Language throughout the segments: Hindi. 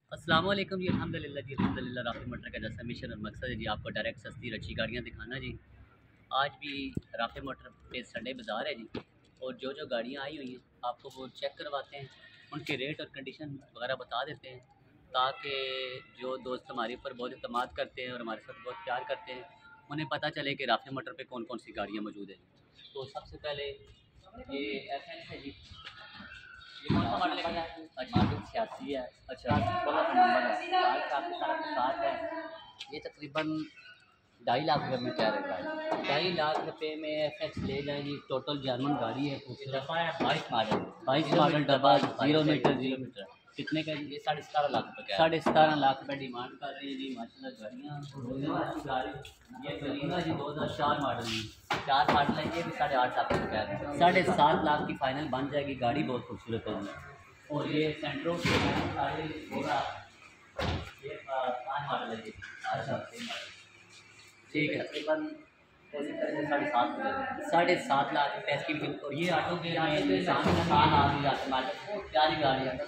अस्सलाम वालेकुम जी। अल्हम्दुलिल्लाह राफ़ी मोटर का जैसा मिशन और मकसद है जी आपको डायरेक्ट सस्ती और अच्छी गाड़ियाँ दिखाना जी। आज भी राफ़ी मोटर पे संडे बाज़ार है जी, और जो जो गाड़ियाँ आई हुई हैं आपको वो चेक करवाते हैं, उनके रेट और कंडीशन वगैरह बता देते हैं, ताकि जो दोस्त हमारे ऊपर बहुत इत्मीनान करते हैं और हमारे साथ बहुत प्यार करते हैं उन्हें पता चले कि राफ़ी मोटर पे कौन कौन सी गाड़ियाँ मौजूद हैं। तो सबसे पहले ये FX है जी। ये कौन सा मॉडल है? अच्छा, मॉडल 86 है। अच्छा, 16 का नंबर है, साल का आपके साथ के साथ है। ये तकरीबन 2.5 लाख रुपये में कह रहे हैं। 2.5 लाख रुपये में FX ले जाएंगी। टोटल जर्मन गाड़ी है, डब्बा है 22 मॉडल डब्बा 0 मीटर 0 मीटर। कितने का ये? 17.5 लाख रुपये का। 17.5 लाख रुपये डिमांड कर रहे हैं जी। माशाल्लाह गाड़ियाँ गाड़ी ये बलिना जी 2004 मॉडल है, 4 मॉडल है। ये भी 8.5 लाख रुपये का है। 7.5 लाख की फाइनल बन जाएगी। गाड़ी बहुत खूबसूरत है जी। और ये सेंट्रो ये 5 मॉडल है जी। अच्छा, ठीक है। तकरीबन 7.5 लाख रुपये इसकी भी। और ये ऑटो के प्यारी गाड़ी है,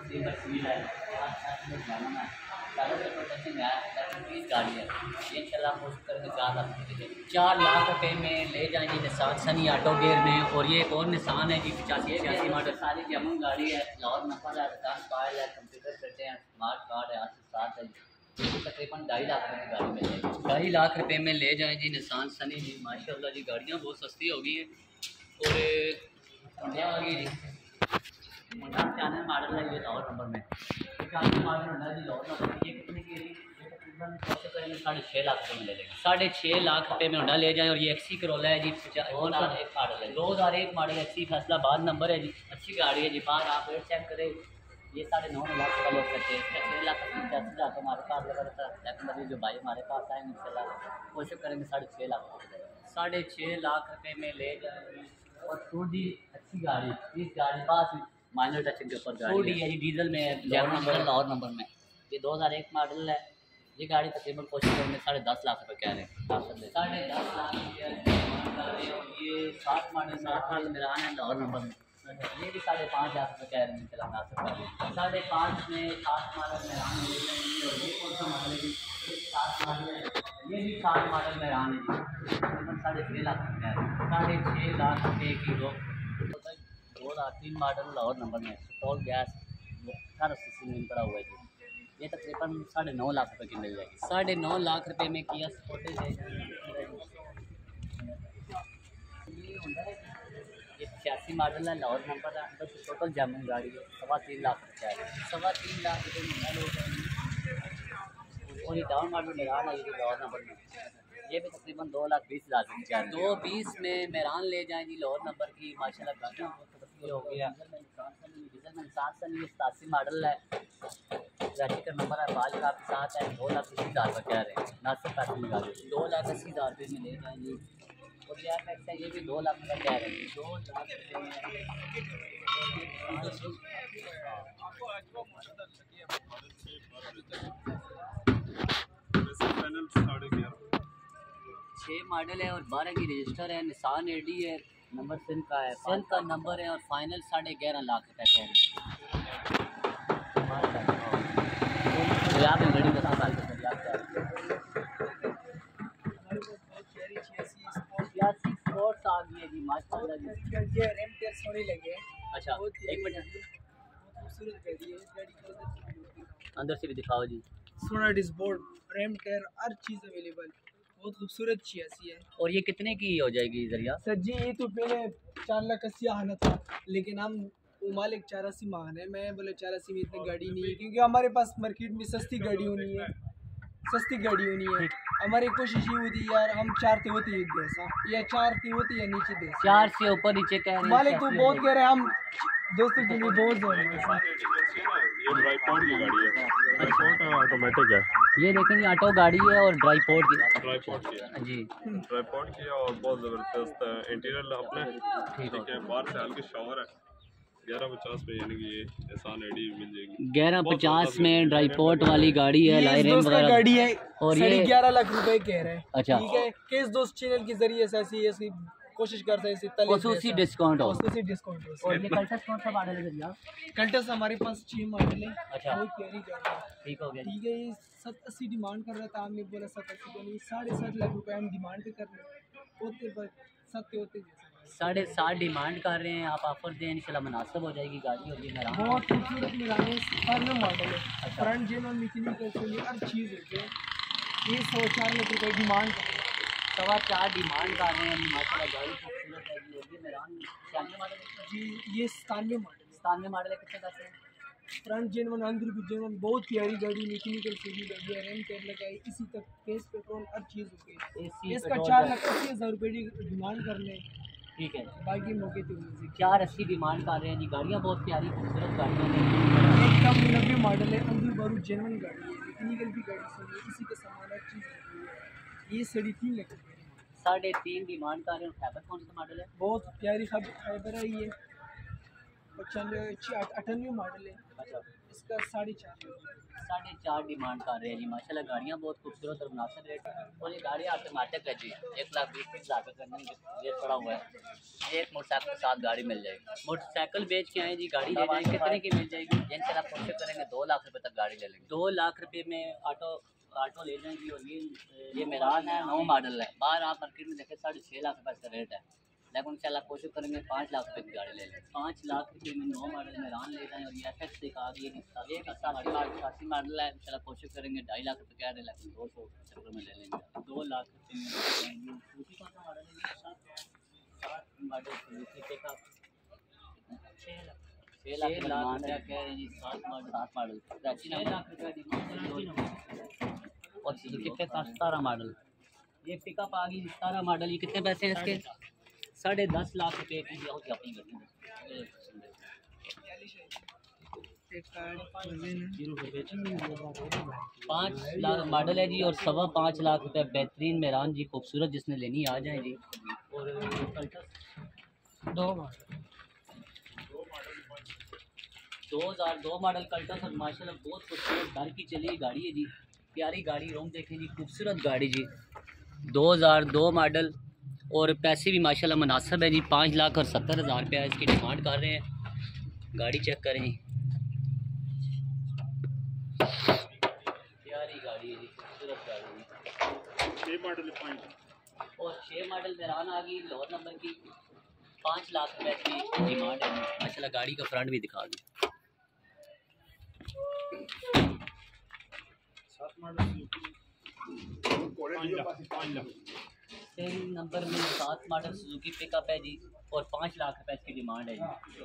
गाड़ी है ये इंशाल्लाह कोशिश करेंगे 4 लाख रुपये में ले जाएंगे निसान सनी ऑटो गेयर में। और ये एक और निसान है जी 85 मॉडल, सारी जमन गाड़ी है, लाहौर नंबर है, रिटर्न फाइल है, कंप्यूटर करते हैं, स्मार्ट कार्ड है, आज से साथ है। तकरीबन 2.5 लाख रुपये की गाड़ी मिल जाएगी। 2.5 लाख रुपये में ले जाएँ जी निसान सनी जी। माशाल्लाह जी गाड़ियाँ बहुत सस्ती हो गई हैं। और होंडा आ गई जी, होंडा 95 मॉडल है, ये लाहौर नंबर में 95 मॉडल होंडा जी लाहौर नंबर में। ये कितने की है? ये तकरीबन 6.5 लाख रुपये में ले लेंगे। 6.5 लाख रुपये में होंडा ले जाएँ। और ये XC करोला है जी, 2001 मॉडल है, 2001 मॉडल XC फैसलाबाद नंबर है जी। अच्छी गाड़ी है जी। बाहर आप रेट चेक करें, ये 9.5 लाख का लोग करते हैं। इसका 6 लाख 85 हज़ार हमारे पास लगा रहता है, लेकिन अभी जो भाई हमारे पास आएंगे इंशाल्लाह कोशिश करेंगे 6.5 लाख। 6.5 लाख रुपये में ले जाएंगे। और थोड़ी अच्छी गाड़ी, इस गाड़ी पास माइनर टचिंग के ऊपर गाड़ी है जी, डीजल में है, लाहौर नंबर में। ये 2001 मॉडल है। ये गाड़ी तकरीबन कोशिश करेंगे 10.5 लाख रुपये कह रहे हैं। 10.5 लाख रुपये। ये 7 मॉडल मेरा है लाहौर नंबर में। ये भी 5.5 लाख रुपये कह रहे हैं तेलंगाना से। 5.5 में 7 मॉडल में रान ले जाएंगे। और ये कौन सा मॉडल है जी? 7 मॉडल है, ये भी 7 मॉडल में रान है जी। तकरीबन 6.5 लाख रुपये कह रहे हैं। 6.5 लाख रुपये की 2003 मॉडल लाहौर नंबर में पेट्रोल गैस 18 सीसी में पड़ा हुआ है जी। ये तकरीबन 9.5 लाख रुपये की मिल जाएगी। 9.5 लाख रुपये में किया स्पोर्टेज है। ये 86 मॉडल है, लाहौर नंबर है, अंदर से टोटल जर्मन गाड़ी है। 3.25 लाख रुपये है। 3.25 लाख रुपये में हो जाएगी। और ये डाउन मॉडल मेरान है, ये लाहौर नंबर में। ये भी तकरीबन 2,20,000 रुपये है। 2.20 में मेरान ले जाएँ जी लाहौर नंबर की। माशाल्लाह गाड़ियाँ हो गया। डीजल में इंसान सन, ये 87 मॉडल है, रजिस्टर का नंबर है, बाल का आपके साथ है। 2,80,000 रुपये कह रहे हैं। ना सिर्फ पैसे निकाल 2,80,000 रुपये में ले जाएंगे। और ये FX है, ये भी 2 लाख रुपये कह रहे हैं। 2 लाख रुपये 6 मॉडल है और 12 की रजिस्टर है। निसान AD है, नंबर सिंध का है, सिंध का नंबर है। और फाइनल 11.5 लाख रुपये कह रहे हैं। आप गाड़ी बता साल के स्पोर्ट्स आ गई है जी। माशाल्लाह जी ये रेम टेस्ट होने लगे। अच्छा, एक मिनट खूबसूरत गाड़ी है। अंदर से भी दिखाओ जी। सोना डिस्पोर्ट, रेम टेर, हर चीज़ अवेलेबल, बहुत खूबसूरत 86 है। और ये कितने की हो जाएगी जरिया? सर जी ये तो पहले 4,80,000 आना था, लेकिन हम वो मालिक 84 मांग रहे हैं। मैं बोले 84 में इतनी गाड़ी नहीं है, क्योंकि हमारे पास मार्केट में सस्ती गाड़ी होनी है, सस्ती गाड़ी होनी है। हमारी कोशिश ये होती है यार, हम 4 ते होती है जैसा, या 4 ते होती है नीचे दे 4 से ऊपर नीचे कह रहे हैं। मालिक तो बहुत कह रहे हैं, हम दोस्तों के लिए बहुत ज़रूरी है। ये ड्राईपोर्ट की गाड़ी है, ड्राईपोर्ट ऑटोमेटिक है। ये देखें ये ऑटो गाड़ी है और ड्राईपोर्ट की ड्राईपोर्ट की है जी। ड्राईपोर्ट की है और बहुत ज़बरदस्त है। इंटीरियर अपने ठीक है, बाहर से हल्के शावर है। 1150 में यानी कि ये निसान AD मिल जाएगी। 1150 में ड्राईपोर्ट वाली गाड़ी है, ये दोस्त का गाड़ी है और और ये 11 लाख रुपए कह रहे हैं। अच्छा। ठीक है, केस दोस्त चैनल के जरिए से ऐसी कोशिश करते हैं इसी तले खसूसी डिस्काउंट हो। खसूसी डिस्काउंट हो। और ये कल्टस कौन सा मॉडल है भैया? कल्टस हमारे पास 6 मॉडल है। अच्छा। बहुत प्यारी गाड़ी है। ठीक हो गया। ठीक है, ये 780 डिमांड कर रहा था, हमने बोला 780 का नहीं, 7.5 लाख रुपए हम डिमांड पे कर रहे हैं। होते बस 7 होते 7.5 डिमांड कर रहे हैं आप, ऑफर दें इंशाल्लाह मुनासिब हो जाएगी गाड़ी। और ये मेरा बहुत खूबसूरत निराने फर्न मॉडल है। फ्रंट जेनरल मैकेनिकल से लिए हर चीज़ है। ये 4 लाख रुपए डिमांड 4.25 डिमांड कर रहे हैं माशाल्लाह। गाड़ी खूबसूरत है जी। और ये मेरा 96 मॉडल है जी, ये 97 मॉडल है। 97 मॉडल है। कितने पैसे हैं? फ्रंट जेनवन अंदर भी जेनवन, बहुत प्यारी गाड़ी, मैकेनिकल से भी लगी है, रैम टायर लगाई, इसी तक केस पेट्रोल हर चीज़ हो गई। AC इसका पेट्रोल 4,80,000 रुपये की डिमांड कर लें, ठीक है। बाकी मौके पे 480 डिमांड कर रहे हैं जी। गाड़ियाँ बहुत प्यारी खूबसूरत गाड़ियाँ हैं। एकदम 90 मॉडल है, अंदर बारू जेनवन गाड़ी है, मैकेनिकल भी गाड़ी से है, इसी के सामान हर चीज़ लगी है। ये 3.5 लाख रुपये 3.5 डिमांड कर रहे हैं। फाइबर कौन सा मॉडल है? बहुत प्यारी फाइबर है ये। 98 मॉडल है। अच्छा, इसका 4.5 4.5 डिमांड कर रहे हैं जी माशाल्लाह। गाड़ियाँ बहुत खूबसूरत और मुनासिब रेट है। और ये गाड़ी ऑटोमेटिक है जी। 1,20,000 रुपये करने रेट पड़ा हुआ है। एक मोटरसाइकिल के साथ गाड़ी मिल जाएगी। मोटरसाइकिल बेच के आए जी, गाड़ी ले जाएंगे। कितने की मिल जाएगी? जिनसे आप कोशिश करेंगे 2 लाख रुपये तक गाड़ी ले लेंगे। 2 लाख रुपये में ऑटो ले जाएंगी। और ये मेरान है, 9 मॉडल है। बाहर आप मार्केट में देखें 6.5 लाख रुपये का रेट है, लेकिन इंशाल्लाह कोशिश करेंगे 5 लाख रुपये की गाड़ी ले लें। 5 लाख रुपये में 9 मॉडल मेरान ले जाएँ। और ये FX से आ गई है, 88 मॉडल है। इंशाल्लाह कोशिश करेंगे 2.5 लाख रुपये कह रहे हैं, लेकिन 200 चक्कर में ले लेंगे। 2 लाख रुपये में सूची कौन सा मॉडल है? 7 मॉडल सूची का 6 लाख रुपया कह रहे हैं जी। 7 मॉडल 6 लाख रुपये डिमांड। और सुजुकी पे 17 मॉडल, ये पिकअप आ गई 17 मॉडल। ये कितने पैसे हैं इसके? 10.5 लाख रुपये की अपनी गाड़ी। 5 लाख मॉडल है जी। और 5.25 लाख रुपये बेहतरीन मेरान जी, खूबसूरत। जिसने लेनी आ जाए जी। और 2002 मॉडल कल्टस। और माशाल्लाह बहुत खूबसूरत घर की चली गाड़ी है जी। प्यारी गाड़ी, रोम देखें जी, खूबसूरत गाड़ी जी। 2002 मॉडल और पैसे भी माशाल्लाह मुनासिब है जी। 5,70,000 रुपया इसकी डिमांड कर रहे हैं। गाड़ी चेक करें जी, प्यारी गाड़ी है जी, खूबसूरत गाड़ी है। 6 मॉडल और 6 मॉडल मेरान आ गई, लोअर नंबर की। 5 लाख रुपये की डिमांड है माशाल्लाह। गाड़ी का फ्रंट भी दिखा दी। 3 नंबर में 7 मॉडल सुजुकी पिकअप है जी। और 5 लाख रुपये इसकी डिमांड है जी।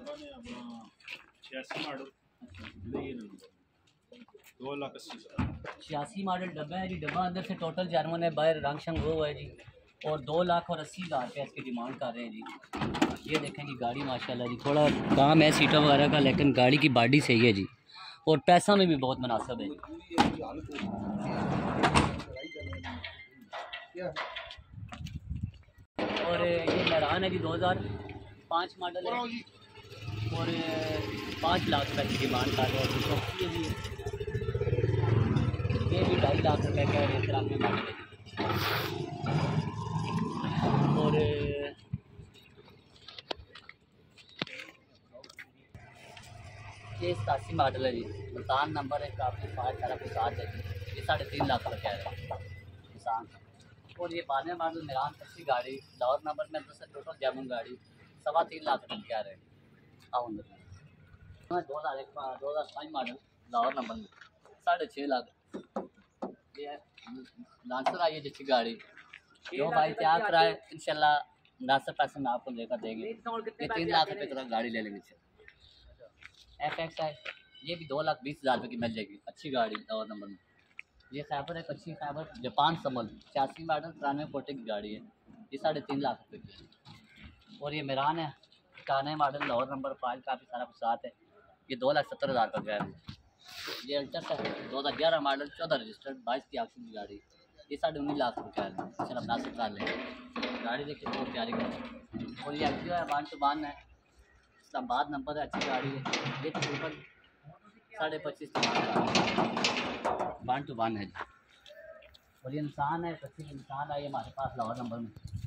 86 मॉडल डब्बा है जी। डब्बा अंदर से टोटल जर्मन है, बाहर रंग शंग हुआ है जी। और 2,80,000 रुपये इसकी डिमांड कर रहे हैं जी। ये देखें जी गाड़ी माशाल्लाह जी, थोड़ा काम है सीटों वगैरह का, लेकिन गाड़ी की बॉडी सही है जी। और पैसा में भी बहुत मुनासिब है जी। और ये मेरान है जी, 2005 मॉडल है। और 5 लाख रुपये की डिमांड कर रहे हैं जी। ये भी 2.5 लाख रुपये का रेट में मॉडल है। और ये 87 मॉडल है जी। मुल्तान नंबर है, काफ़ी सारा कुछ साथ है जी। ये 3.5 लाख रुपये है किसान। और ये 12 मॉडल मेरान 80 गाड़ी, लाहौर नंबर में से टोटल जैमन गाड़ी 3.25 लाख रुपये कह रहे हैं। हाँ 2005 मॉडल लाहौर नंबर में 6.5 लाख। ये लांसर आई है जिसकी गाड़ी, जो भाई तैयार कराए इंशाल्लाह मुनासिब पैसे में आपको लेकर देंगे। ये 3 लाख रुपये तक गाड़ी ले लेंगे। FX है, ये भी 2,20,000 रुपये की मिल जाएगी। अच्छी गाड़ी लाहौर नंबर में। ये खैबर है, अच्छी खैबर जापान समल 86 मॉडल 93 कोटे की गाड़ी है। ये 3.5 लाख रुपये की है। और ये मेरान है 91 मॉडल लाहौर नंबर 5, काफ़ी सारा कुछ साथ है। ये 2,70,000 का गैर है। ये अल्टस है 2011 मॉडल 14 रजिस्टर्ड 22 की ऑक्सीजन की गाड़ी। ये 19.5 लाख रुपये है। चलो मुनासिब कर लेंगे। गाड़ी देखिए बहुत प्यारी गाड़ी। और ये एक्टिवा है 1 to 1 है, इस्लामाबाद नंबर है, अच्छी गाड़ी है। ये तकरीबन 25.5 1 to 1 है जी। और ये इंसान है, 25 इंसान है ये हमारे पास लाहौर नंबर में।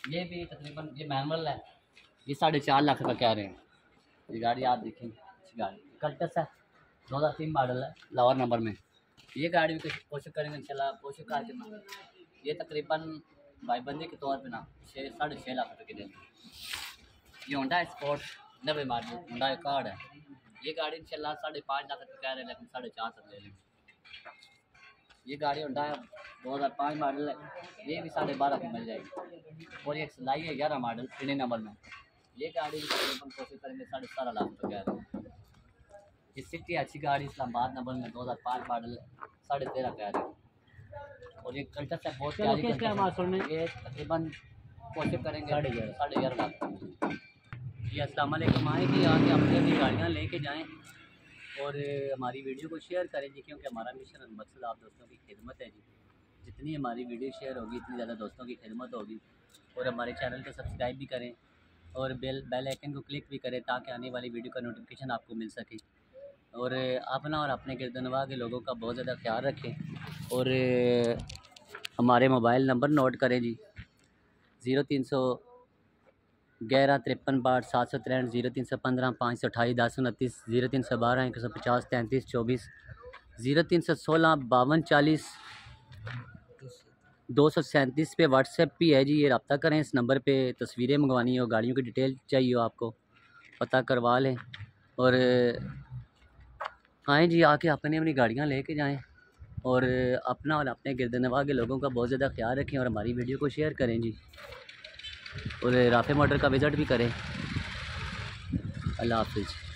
ये भी तकरीबन ये मैनुअल है, ये 4.5 लाख का कह रहे हैं। ये गाड़ी आप देखेंगे, अच्छी गाड़ी कल्टस है, 2003 मॉडल है, लाहौर नंबर में। ये गाड़ी भी कोशिश करेंगे इंशाल्लाह, कोशिश करके ये तकरीबन भाईबंदी के तौर पे ना 6.5 लाख रुपये की देंगे। ये Honda sport 90 model Honda card है। ये गाड़ी इंशाल्लाह 5.5 लाख रुपये कह रहे हैं, लेकिन 4.5 तक ले लेंगे। ये गाड़ी होंडा 2005 मॉडल है, ये भी 12.5 की मिल जाएगी। और ये सिलाई है 11 मॉडल इंडियन नंबर में। ये गाड़ी भी तकरीबन कोशिश करेंगे 17.5 लाख रुपये कह रहे हैं। ये सिटी अच्छी गाड़ी इस्लामाबाद नंबर में 2005 मॉडल 13.5 कह रहे हैं। और ये कल्टस है, बहुत प्यारी कल्टस है। ये तकरीबन कोशिश करेंगे 11.5 लाख। जी अस्सलाम वालेकुम। आए कि आके अपनी अपनी गाड़ियाँ लेके जाएं और हमारी वीडियो को शेयर करें जी, क्योंकि हमारा मिशन और मकसद आप दोस्तों की खिदमत है जी। जितनी हमारी वीडियो शेयर होगी इतनी ज़्यादा दोस्तों की खिदमत होगी। और हमारे चैनल को सब्सक्राइब भी करें और बेल आइकन को क्लिक भी करें ताकि आने वाली वीडियो का नोटिफिकेशन आपको मिल सके। और अपना और अपने गिरदनवा के लोगों का बहुत ज़्यादा ख्याल रखें। और हमारे मोबाइल नंबर नोट करें जी, 0311 53 763 0315 528 1029 0312 150 33 24 0316 52 40 237 पे व्हाट्सएप भी है जी। ये रब्ता करें इस नंबर पे। तस्वीरें मंगवानी हो, गाड़ियों की डिटेल चाहिए हो आपको, पता करवा लें। और आएँ जी, आके अपनी अपनी गाड़ियाँ लेके जाएं और अपना और अपने गिरदनवा के लोगों का बहुत ज़्यादा ख्याल रखें और हमारी वीडियो को शेयर करें जी। और राफे मोटर का विज़िट भी करें। अल्लाह हाफिज़।